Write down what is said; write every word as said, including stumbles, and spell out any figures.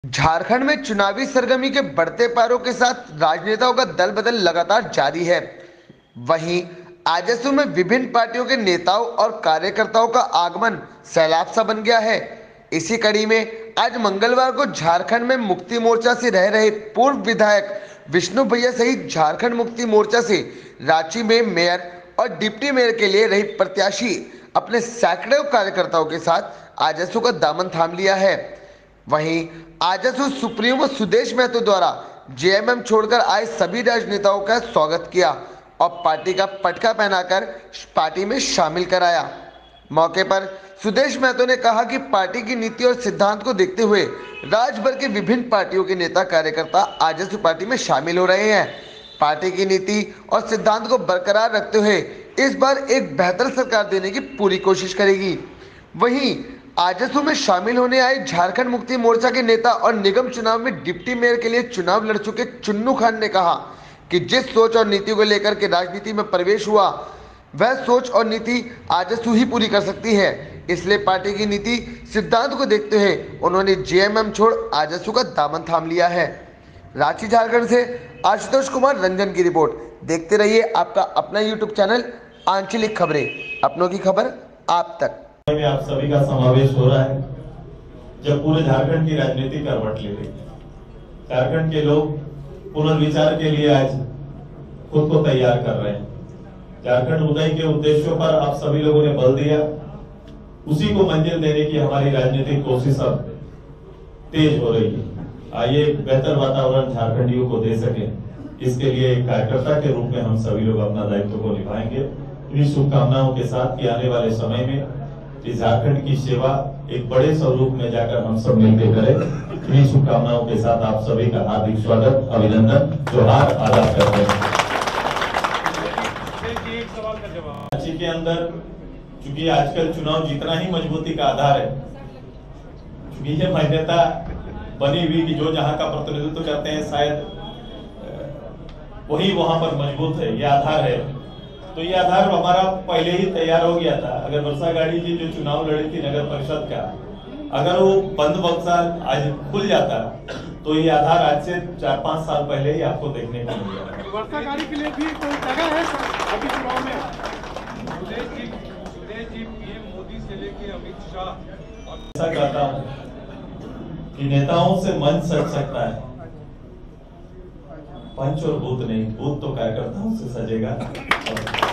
झारखंड में चुनावी सरगर्मी के बढ़ते पैरों के साथ राजनेताओं का दल बदल लगातार जारी है। वहीं आजसू में विभिन्न पार्टियों के नेताओं और कार्यकर्ताओं का आगमन सैलाब सा बन गया है। इसी कड़ी में आज मंगलवार को झारखंड में मुक्ति मोर्चा से रह रहे पूर्व विधायक विष्णु भैया सहित झारखंड मुक्ति मोर्चा से रांची में मेयर और डिप्टी मेयर के लिए रही प्रत्याशी अपने सैकड़ों कार्यकर्ताओं के साथ आजसू का दामन थाम लिया है। वहीं आजसू सुप्रीमो सुदेश महतो द्वारा जेएमएम छोड़कर आए सभी राजनेताओं का स्वागत किया और पार्टी का पटका पहनाकर पार्टी में शामिल कराया। मौके पर सुदेश महतो ने कहा कि पार्टी की नीति और सिद्धांत को देखते हुए राज्य भर के विभिन्न पार्टियों के नेता कार्यकर्ता आजसू पार्टी में शामिल हो रहे हैं। पार्टी की नीति और सिद्धांत को बरकरार रखते हुए इस बार एक बेहतर सरकार देने की पूरी कोशिश करेगी। वहीं आजसू में शामिल होने आए झारखंड मुक्ति मोर्चा के नेता और निगम चुनाव में डिप्टी मेयर के लिए चुनाव लड़ चुके चुन्नू खान ने कहा कि जिस सोच और नीति को लेकर के राजनीति में प्रवेश हुआ वह सोच और नीति आजसू ही पूरी कर सकती है। इसलिए पार्टी की नीति सिद्धांत को देखते हुए उन्होंने जेएमएम छोड़ आजसू का दामन थाम लिया है। रांची झारखंड से आशुतोष कुमार रंजन की रिपोर्ट। देखते रहिए आपका अपना यूट्यूब चैनल आंचलिक खबरें, अपनों की खबर आप तक। में आप सभी का समावेश हो रहा है जब पूरे झारखंड की राजनीति करवट ले रही है। झारखंड के लोग पुनर्विचार के लिए आज खुद को तैयार कर रहे हैं। झारखंड उदय के उद्देश्यों पर आप सभी लोगों ने बल दिया, उसी को मंजिल देने की हमारी राजनीतिक कोशिश अब तेज हो रही है। आइए एक बेहतर वातावरण झारखंडियों को दे सके, इसके लिए एक कार्यकर्ता के रूप में हम सभी लोग अपना दायित्व को निभाएंगे। इन्हीं शुभकामनाओं के साथ कि आने वाले समय में इस झारखंड की सेवा एक बड़े स्वरूप में जाकर हम सब मिलकर करें। इन्हीं शुभकामनाओं के साथ आप सभी का हार्दिक स्वागत, अभिनंदन, जोहार आदाब करते हैं। रांची के अंदर चूंकि आजकल चुनाव जितना ही मजबूती का आधार है, चूंकि ये मान्यता बनी हुई कि जो जहां का प्रतिनिधित्व करते हैं शायद वही वहां पर मजबूत है, ये आधार है। तो ये आधार हमारा पहले ही तैयार हो गया था। अगर वर्षा गाड़ी जी जो चुनाव लड़ी थी नगर परिषद का, अगर वो बंद बक्सा आज खुल जाता तो ये आधार आज से चार पांच साल पहले ही आपको देखने को मिल जाता। वर्षा गाड़ी के लिए भी कोई जगह है अभी चुनाव में? सुदेश जी, सुदेश जी पीएम मोदी से लेके अमित शाह। ऐसा कहता हूँ कि नेताओं से मन सज सकता है, पंच और बूथ नहीं, बूथ तो कार्यकर्ताओं से सजेगा।